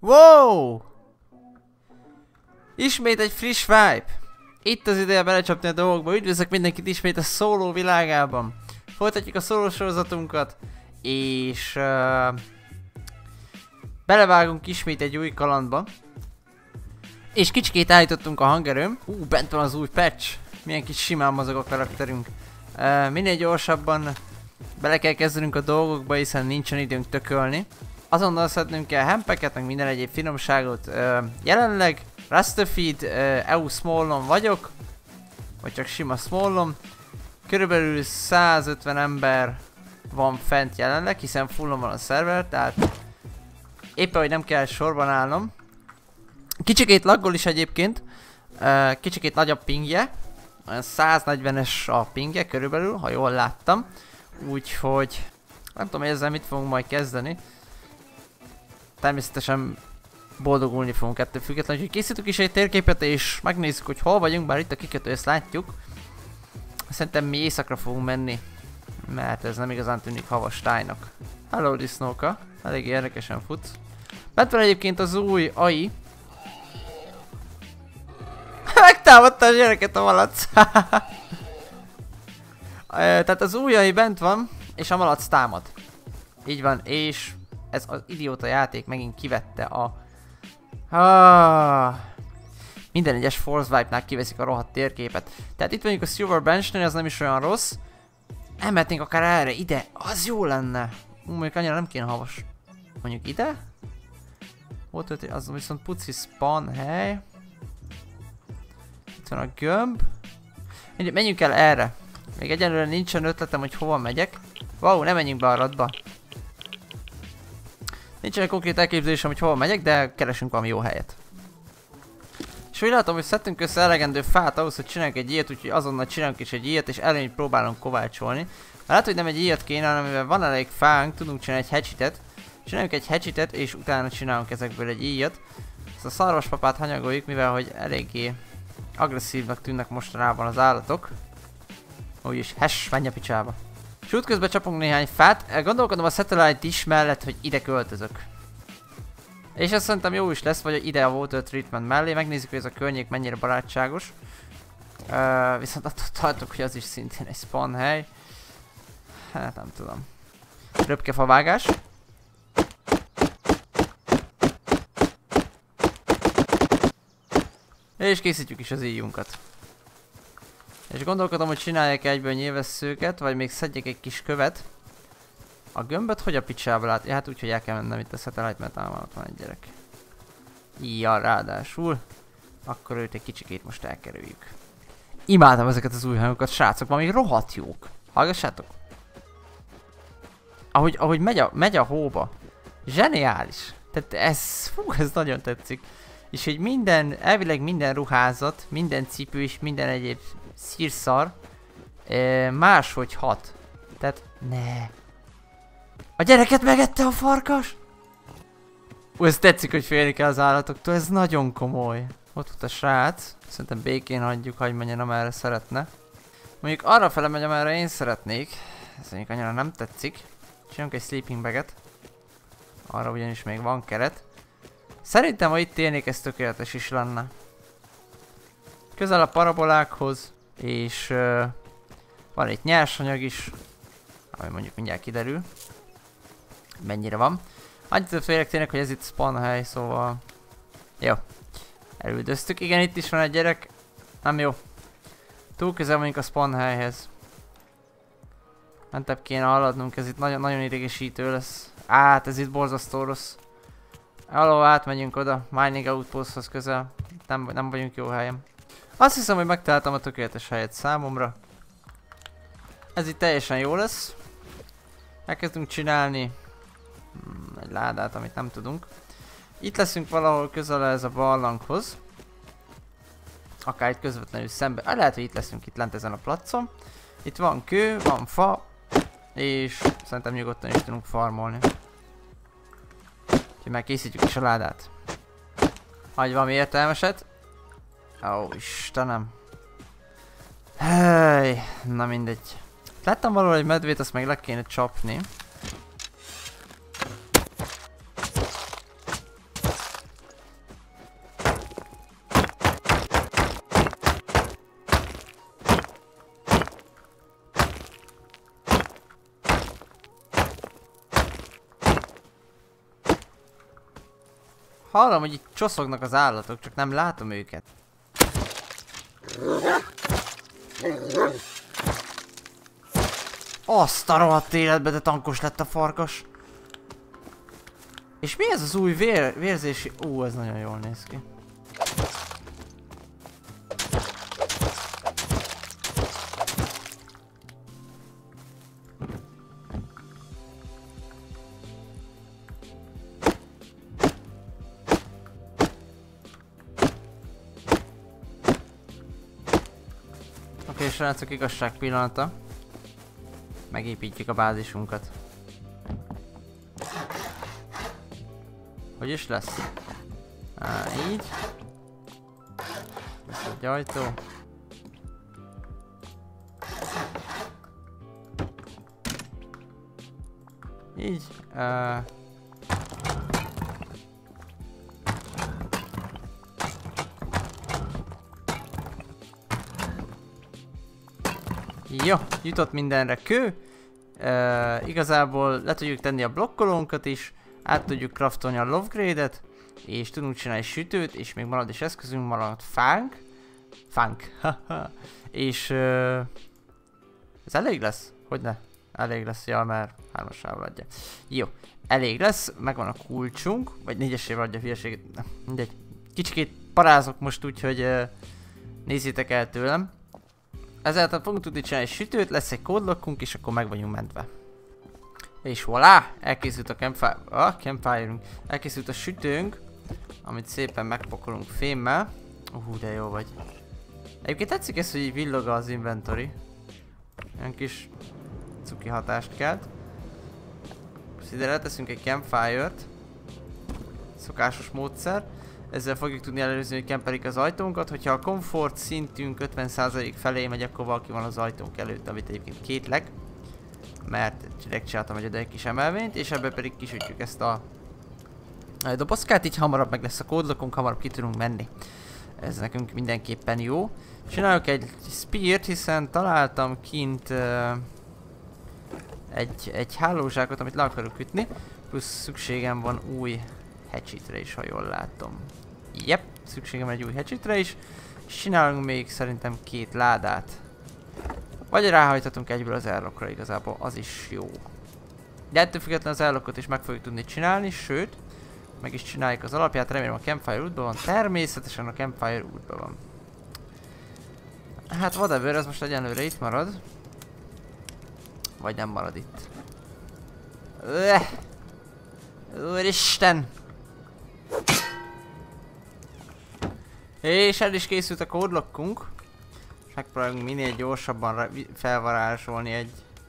Wow! Ismét egy friss vibe. Itt az ideje belecsapni a dolgokba. Üdvözlök mindenkit ismét a szóló világában. Folytatjuk a szóló sorozatunkat. És belevágunk ismét egy új kalandba. És kicsikét állítottunk a hangerőm. Bent van az új patch. Milyen kis simán mozog a karakterünk. Minél gyorsabban bele kell kezdenünk a dolgokba, hiszen nincsen időnk tökölni. Azonnal szednünk kell hempeket, meg minden egyéb finomságot. Jelenleg Rustafeed EU Smallon vagyok. Vagy csak sima Smallon. Körülbelül 150 ember van fent jelenleg, hiszen fullon van a szerver, tehát éppen, hogy nem kell sorban állnom. Kicsikét laggol is egyébként. Kicsikét nagyobb pingje. Olyan 140-es a pingje körülbelül, ha jól láttam. Úgyhogy nem tudom, hogy ezzel mit fogunk majd kezdeni. Természetesen boldogulni fogunk ettől függetlenül, úgyhogy készítünk is egy térképet és megnézzük, hogy hol vagyunk, bár itt a kikötő, ezt látjuk. Szerintem mi éjszakra fogunk menni, mert ez nem igazán tűnik havas tájnak. Hello disznóka, elég érdekesen futsz. Bent van egyébként az új AI. Megtámadta a gyereket a malac. Tehát az új AI bent van, és a malac támad. Így van, és ez az idióta játék megint kivette a... Minden egyes Force Wipe-nál kiveszik a rohadt térképet. Tehát itt vagyunk a Silver Bench-nél, ez nem is olyan rossz. Elmehetnénk akár erre, ide, az jó lenne. Mondjuk annyira nem kéne havas. Mondjuk ide? Volt az viszont puci spawn hely. Itt van a gömb. Menjünk el erre. Még egyelőre nincsen ötletem, hogy hova megyek. Wow, nem menjünk be a radba. Nincsen konkrét elképzelésem, hogy hova megyek, de keresünk valami jó helyet. És úgy látom, hogy szedtünk össze elegendő fát ahhoz, hogy csináljunk egy ilyet, úgyhogy azonnal csinálunk is egy ilyet, és előnyt próbálunk kovácsolni. Lehet, hogy nem egy ilyet kéne, hanem mivel van elég fánk, tudunk csinálni egy hatchetet. Csináljunk egy hatchetet, és utána csinálunk ezekből egy ilyet. Ezt a szarvaspapát hanyagoljuk, mivel hogy eléggé agresszívnak tűnnek mostanában az állatok. Úgyis, menj a picsába. És útközben csapunk néhány fát. Gondolkodom a satellite dish mellett, hogy ide költözök. És ezt szerintem jó is lesz, vagy ide a water treatment mellé. Megnézzük, hogy ez a környék mennyire barátságos. Viszont attól tartok, hogy az is szintén egy spawn hely. Hát nem tudom. Röpkefavágás. És készítjük is az íjunkat. És gondolkodom, hogy csináljak egyből nyilvesszőket, vagy még szedjek egy kis követ. A gömböt hogy a picsába lát? Ja, hát úgy, hogy el kell mennem itt a satellite, mert ott van egy gyerek. Ja, ráadásul. Akkor őt egy kicsikét most elkerüljük. Imádtam ezeket az új hangokat, srácok, valami rohadt jók. Hallgassátok. Ahogy megy a hóba. Zseniális. Tehát ez nagyon tetszik. És hogy elvileg minden ruházat, minden cipő és minden egyéb szírszar máshogy hat. Tehát ne. A gyereket megette a farkas? Ez tetszik, hogy félni kell az állatoktól, ez nagyon komoly. Ott volt a srác, szerintem békén hagyjuk, hogy menjen amerre szeretne. Mondjuk arra fele megy, amerre én szeretnék. Ez mondjuk annyira nem tetszik. Csinálunk egy sleeping baget. Arra ugyanis még van keret. Szerintem, ha itt élnék, ez tökéletes is lenne. Közel a parabolákhoz, és van egy nyersanyag is, ami mondjuk mindjárt kiderül. Mennyire van. Annyit félek tényleg, hogy ez itt spawn hely, szóval... Jó. Elüldöztük. Igen, itt is van egy gyerek. Nem jó. Túl közel vagyunk a spawn helyhez. Mentebb kéne haladnunk, ez itt nagyon idegesítő lesz. Ez itt borzasztó rossz. Átmegyünk oda, mining outposthoz közel. Nem vagyunk jó helyen. Azt hiszem, hogy megtaláltam a tökéletes helyet számomra. Ez itt teljesen jó lesz. Elkezdünk csinálni egy ládát, amit nem tudunk. Itt leszünk valahol közel ez a barlanghoz. Akár itt közvetlenül szembe. Lehet, hogy itt leszünk itt lent ezen a placon. Itt van kő, van fa. És szerintem nyugodtan is tudunk farmolni. Úgyhogy már készítjük is a ládát. Hagyj valami értelmeset. Ó, Istenem. Hey, na mindegy. Láttam valahol egy medvét, azt meg le kéne csapni. Hallom, hogy itt csoszognak az állatok, csak nem látom őket. Azt a rohadt életbe, de tankos lett a farkas. És mi ez az új vérzési... ez nagyon jól néz ki. Oké, srácok, igazság pillanata. Megépítjük a bázisunkat. Hogy is lesz? Így. Ez egy ajtó. Így. Jó, jutott mindenre kő. Igazából le tudjuk tenni a blokkolónkat is, át tudjuk craftolni a lovegrade-et, és tudunk csinálni sütőt, és még marad is eszközünk, marad fánk. És ez elég lesz? Hogyne? Elég lesz, ja, mert 3-asával adja. Jó, elég lesz, megvan a kulcsunk, vagy 4-esével adja a hülyeséget, mindegy. Kicsikét parázok most, úgyhogy nézzétek el tőlem. Ezáltal fogunk tudni csinálni egy sütőt, lesz egy kódlokkunk, és akkor meg vagyunk mentve. És voilà! Elkészült a campfire-ünk. Elkészült a sütőnk, amit szépen megpakolunk fémmel. De jó vagy. Egyébként tetszik ez, hogy így villog az inventory. Ilyen kis cuki hatást kelt. Most ide leteszünk egy campfire-t. Szokásos módszer. Ezzel fogjuk tudni ellenőrizni, hogy camperik az ajtónkat. Hogyha a komfort szintünk 50% felé megy, akkor valaki van az ajtónk előtt, amit egyébként kétlek. Mert csináltam egy kis emelvényt, és ebbe pedig kisütjük ezt a dobozkát, így hamarabb meg lesz a kódlokunk, hamarabb ki tudunk menni. Ez nekünk mindenképpen jó. Csinálok egy speart, hiszen találtam kint egy hálózsákot, amit le akarok ütni, plusz szükségem van új hatchetre is, ha jól látom. Jep, szükségem van egy új hatchetre is, és csinálunk még szerintem 2 ládát. Vagy ráhajtatunk egyből az airlockra, igazából az is jó. De ettől függetlenül az airlockot is meg fogjuk tudni csinálni, sőt, meg is csináljuk az alapját, remélem a campfire útban van, természetesen a campfire útban van. Hát whatever, ez most egyenlőre itt marad. Vagy nem marad itt. Úristen! És el is készült a kódlokkunk. Megpróbálunk minél gyorsabban felvarázsolni egy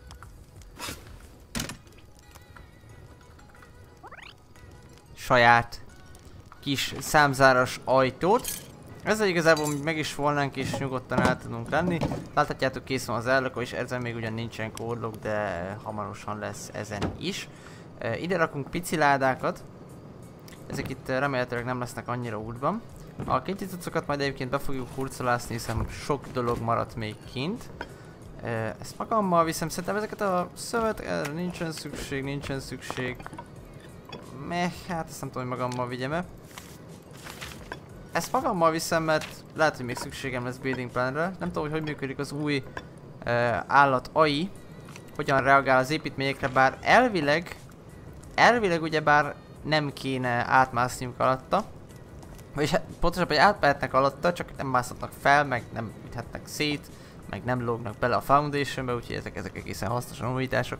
saját kis számzáras ajtót. Ezzel igazából meg is volnánk és nyugodtan el tudunk lenni. Láthatjátok, kész van az ellökő, és ezen még ugyan nincsen kódlok, de hamarosan lesz ezen is. Ide rakunk pici ládákat. Ezek itt remélhetőleg nem lesznek annyira útban. A kinti cuccokat majd egyébként be fogjuk hurcolászni, hiszen sok dolog maradt még kint. Ezt magammal viszem, szerintem ezeket a szövet, erre nincsen szükség. Hát ezt nem tudom, hogy magammal vigyem-e. Ezt magammal viszem, mert lehet, hogy még szükségem lesz building planre. Nem tudom, hogy működik az új állat AI. Hogyan reagál az építményekre, bár elvileg ugyebár nem kéne átmászniuk alatta. Vagyis hát, pontosabban, hogy átmehetnek alatta, csak nem mászhatnak fel, meg nem üthetnek szét, meg nem lógnak bele a foundationbe, úgyhogy ezek egészen hasznos újítások.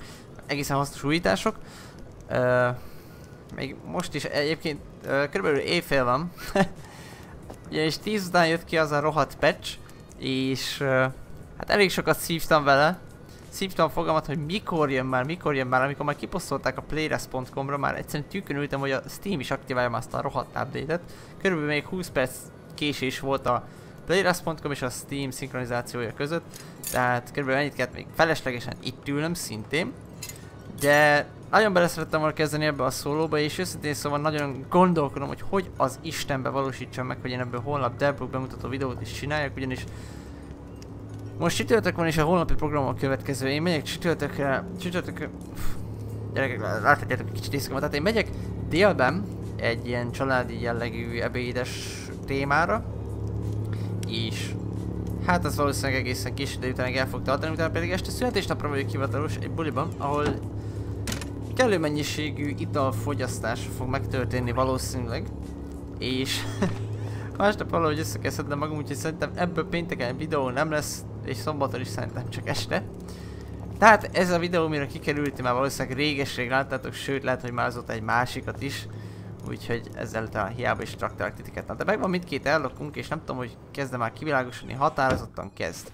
Még most is egyébként körülbelül éjfél van. Ugyanis 10 után jött ki az a rohadt patch, és hát elég sokat szívtam vele. Szívtam fogalmat, hogy mikor jön már, amikor már kiposztolták a playrest.com-ra, már egyszerűen tűkön ültem, hogy a Steam is aktiválja már azt a rohadt update-et. Körülbelül még 20 perc késés volt a playrest.com és a Steam szinkronizációja között, tehát körülbelül ennyit kellett még feleslegesen itt ülnöm szintén. De nagyon beleszerettem volna kezdeni ebbe a szólóba, és őszintén szóval nagyon gondolkodom, hogy az Istenbe valósítsam meg, hogy én ebből holnap Delbrook bemutató videót is csináljak, ugyanis most csütörtök van és a holnapi program a következő. Én megyek csütörtökre... Gyerekek, láthatjátok, egy kicsit éjszaka, tehát én megyek délben egy ilyen családi jellegű ebédes témára. És hát ez valószínűleg egészen kis idő után el fog tartani, utána pedig este születésnapra vagyok hivatalos egy buliban, ahol kellő mennyiségű italfogyasztás fog megtörténni valószínűleg. És másnap valahogy össze kell szednem magam, úgyhogy szerintem ebből pénteken videó nem lesz, és szombaton is szerintem csak este. Tehát ez a videó, mire kikerült, már valószínűleg réges-rég láttátok, sőt lehet, hogy már azóta egy másikat is. Úgyhogy ezzel talán hiába is traktálok titeket. Na, de megvan mindkét ellokunk, és nem tudom, hogy kezdem már kivilágosodni, határozottan kezd.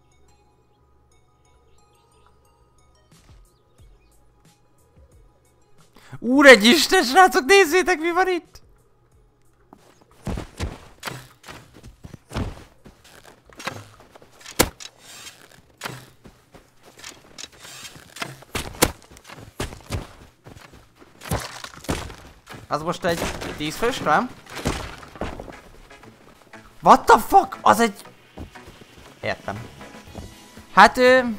Úregyisten, srácok, nézzétek, mi van itt! Az most egy 10 fős rám? What the fuck? Az egy... Értem. Hát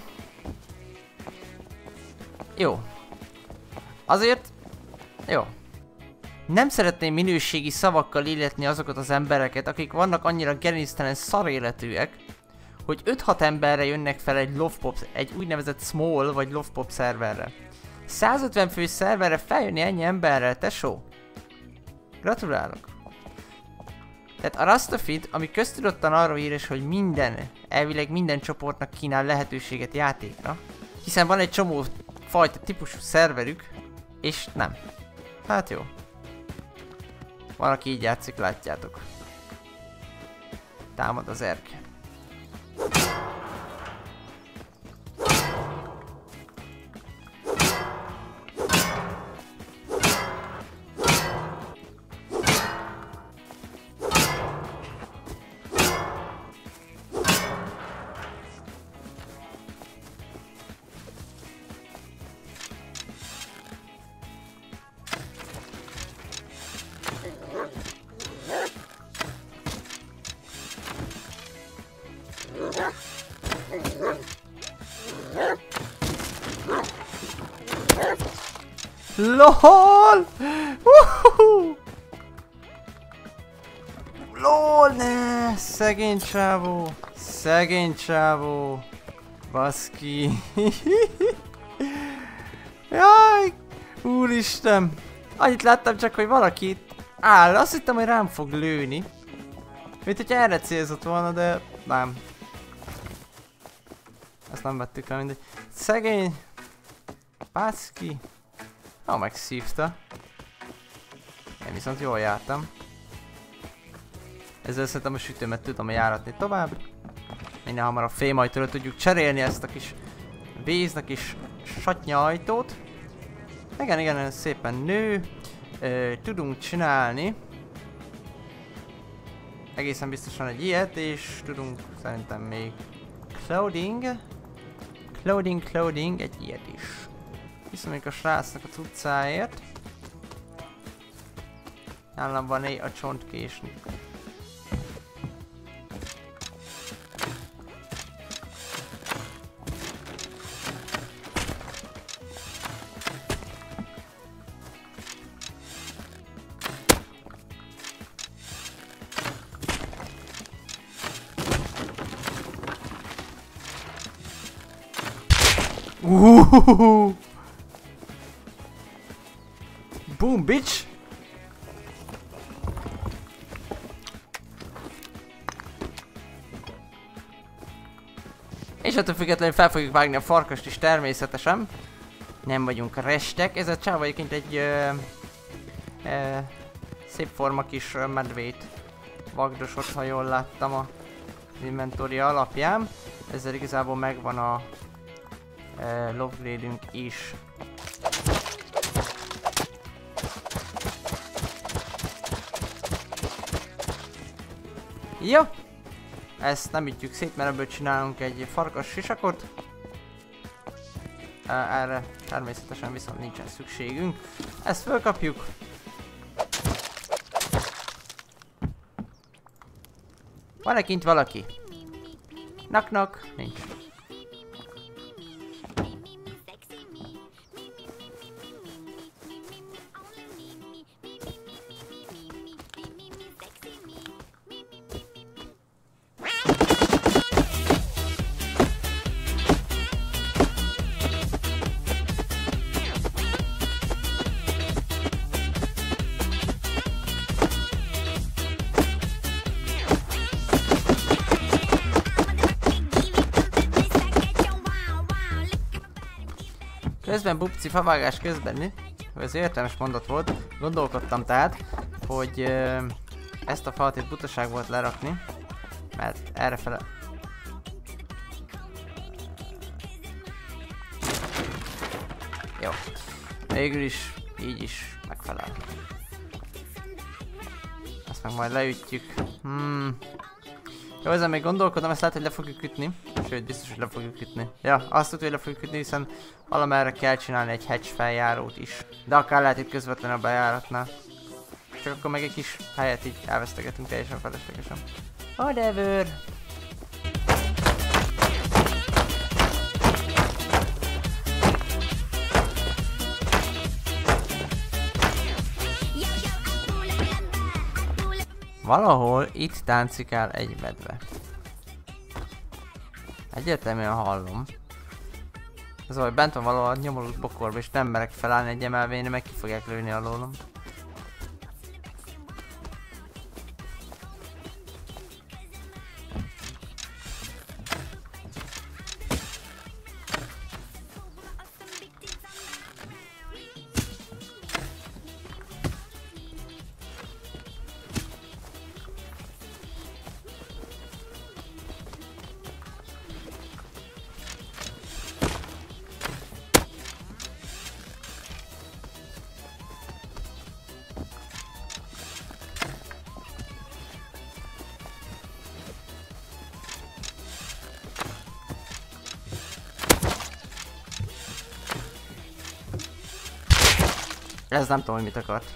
jó. Azért... Jó. Nem szeretném minőségi szavakkal illetni azokat az embereket, akik vannak annyira gerinctelen szaréletűek, hogy 5-6 emberre jönnek fel egy úgynevezett small vagy lovepop szerverre. 150 fős szerverre feljönni ennyi emberrel, tesó? Gratulálok! Tehát a Rustafid, ami köztudottan arról ír, hogy elvileg minden csoportnak kínál lehetőséget játékra, hiszen van egy csomó fajta típusú szerverük, és nem. Hát jó. Van, aki így játszik, látjátok. Támad az erke. LOL! LOL, ne! Szegény csávó! Szegény csávó! Baszki! Jaj! Úristen! Annyit láttam csak, hogy valaki itt áll. Azt hittem, hogy rám fog lőni. Mint hogyha erre célzott volna, de nem. Ezt nem vettük el, mindegy. Szegény! Baszki! Megszívta. Én viszont jól jártam. Ezzel szerintem a sütőmet tudom járatni tovább. Minél hamarabb fémajtóra tudjuk cserélni ezt a kis víznek is satnya ajtót. Igen, ez szépen nő. Tudunk csinálni egészen biztosan egy ilyet, és tudunk szerintem még clothing, egy ilyet is. Viszont a srácnak a cuccáért. Nálam van a csontkésnek. Boom, bitch! És ettől függetlenül fel fogjuk vágni a farkast is természetesen. Nem vagyunk restek. Ez a csáv egyébként egy szép forma kis medvét vagdosott, ha jól láttam a inventória alapján. Ezzel igazából megvan a lovegrade-ünk is. Jó! Ezt nem ütjük szét, mert ebből csinálunk egy farkas sisakot. Erre természetesen viszont nincsen szükségünk. Ezt fölkapjuk. Van-e kint valaki? Knock. Nincs. Közben bubci favágás közben, mi? Ez értelmes mondat volt. Gondolkodtam tehát, hogy ezt a falat itt butaság volt lerakni. Mert errefele... Jó. Végül is, így is megfelel. Ezt meg majd leütjük. Jó, ezen még gondolkodom, ezt lehet, hogy le fogjuk ütni. Sőt, biztos, hogy le fogjuk ütni. Ja, azt tudja, hogy le fogjuk ütni, hiszen valamerre kell csinálni egy hedge feljárót is. De akár lehet itt közvetlenül a bejáratnál. Csak akkor meg egy kis helyet így elvesztegetünk teljesen feleslegesen. Whatever! Valahol itt táncikál egy medve. Egyértelműen hallom. Ez hogy bent van valahol a nyomorult bokorba, és nem merek felállni egy emelvényre, meg ki fogják lőni alólom. Ez nem tudom, hogy mit akart.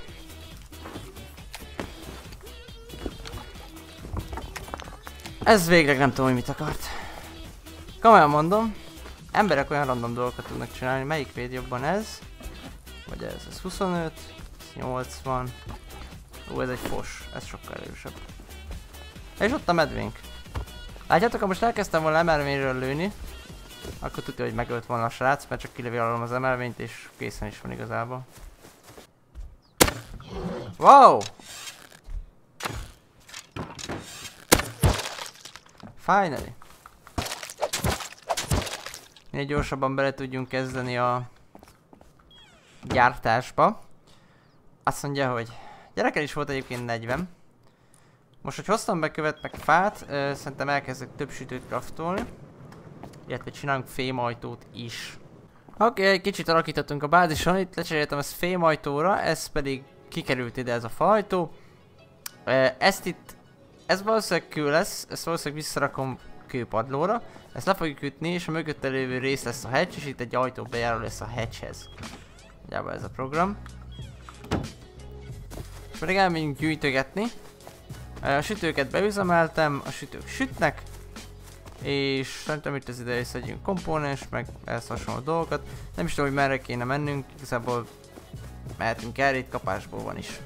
Ez végleg nem tudom, hogy mit akart. Komolyan mondom, emberek olyan random dolgokat tudnak csinálni. Melyik véd jobban ez? Vagy ez? Ez 25, ez 80. Ó, ez egy fos. Ez sokkal erősebb. És ott a medvénk. Látjátok, ha most elkezdtem volna emelvényről lőni, akkor tudja, hogy megölt volna a srác, mert csak kilövi alól az emelvényt, és készen is van igazából. Wow! Finally! Minél gyorsabban bele tudjunk kezdeni a gyártásba. Azt mondja, hogy gyerekkel is volt egyébként 40. Most, hogy hoztam be követ meg fát, szerintem elkezdek több sütőt craftolni. Illetve csinálunk fémajtót is. Oké, egy kicsit alakítottunk a bázison, itt lecseréltem ezt fémajtóra, ez pedig kikerült ide ez a fajtó. Ezt itt, ez valószínűleg kő lesz, ezt valószínűleg visszarakom kőpadlóra. Ezt le fogjuk ütni, és a mögötte lévő rész lesz a hedge, és itt egy ajtó bejáró lesz a hedgehez. Nagyjából ez a program. És pedig elmegyünk gyűjtögetni. A sütőket beüzemeltem, a sütők sütnek. És szerintem itt az ideje, hogy szedjünk komponens, meg ehhez hasonló dolgokat. Nem is tudom, hogy merre kéne mennünk, igazából mehetünk el, itt kapásból van is.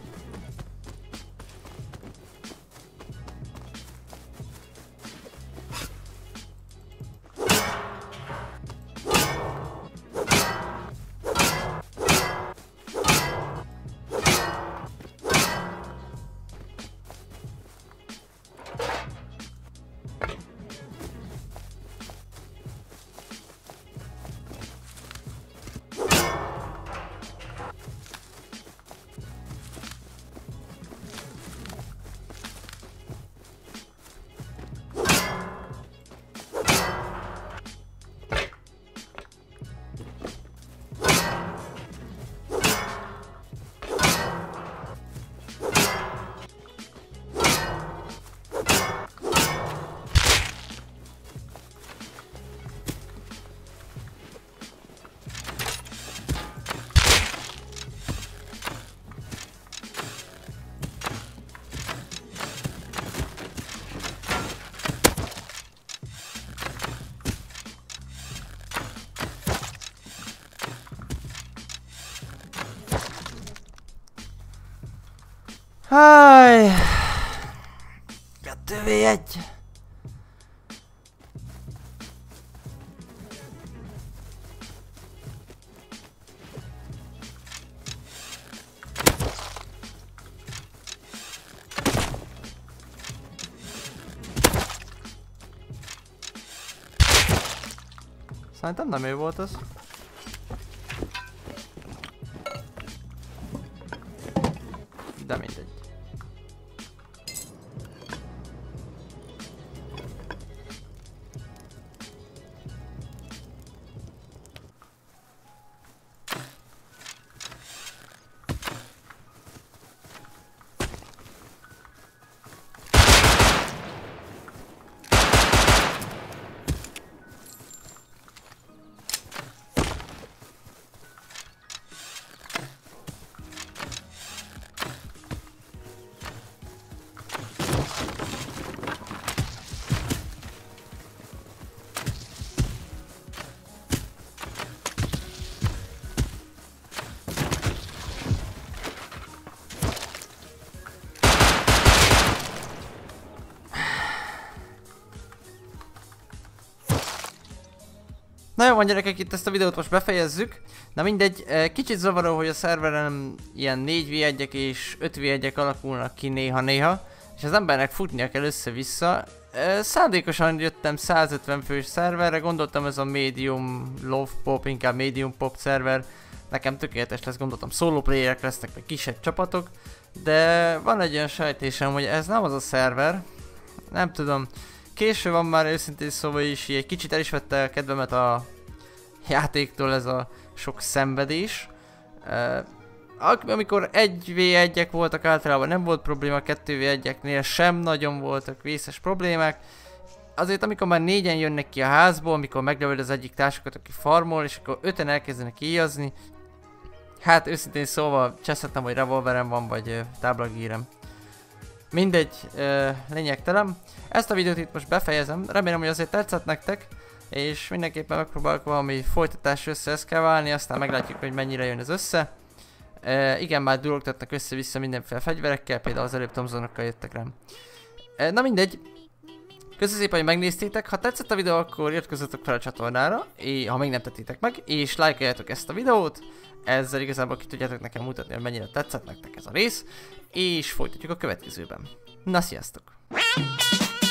Háj! 2v1. Szerintem nem ő volt az. Na jó van gyerekek, itt ezt a videót most befejezzük. Na mindegy, kicsit zavaró, hogy a szerveren ilyen 4v1-ek és 5v1-ek alakulnak ki néha-néha. És az embernek futnia kell össze-vissza. Szándékosan jöttem 150 fős szerverre, gondoltam ez a medium low pop, inkább medium pop szerver. Nekem tökéletes lesz, gondoltam solo playerek lesznek, meg kisebb csapatok. De van egy olyan sejtésem, hogy ez nem az a szerver. Nem tudom. Késő van már őszintén szóval is, egy kicsit el is vette a kedvemet a játéktól ez a sok szenvedés. Amikor 1v1-ek voltak általában nem volt probléma, 2v1-eknél sem nagyon voltak vészes problémák. Azért amikor már 4-en jönnek ki a házból, amikor meglövöd az egyik társakat, aki farmol, és akkor 5-en elkezdenek éjazni. Hát őszintén szóval cseszhetem, hogy revolverem van, vagy táblagírem. Mindegy, lényegtelen. Ezt a videót itt most befejezem, remélem, hogy azért tetszett nektek, és mindenképpen megpróbálok valami folytatás össze, ezt kell válni, aztán meglátjuk, hogy mennyire jön ez össze. Igen, már durogtatnak össze-vissza mindenféle fegyverekkel, például az előbb Thompsonokkal jöttek rám. Na mindegy, köszönöm szépen, hogy megnéztétek, ha tetszett a videó, akkor iratkozzatok fel a csatornára, ha még nem tettétek meg, és lájkoljátok ezt a videót. Ezzel igazából ki tudjátok nekem mutatni, hogy mennyire tetszett nektek ez a rész, és folytatjuk a következőben. Na, sziasztok!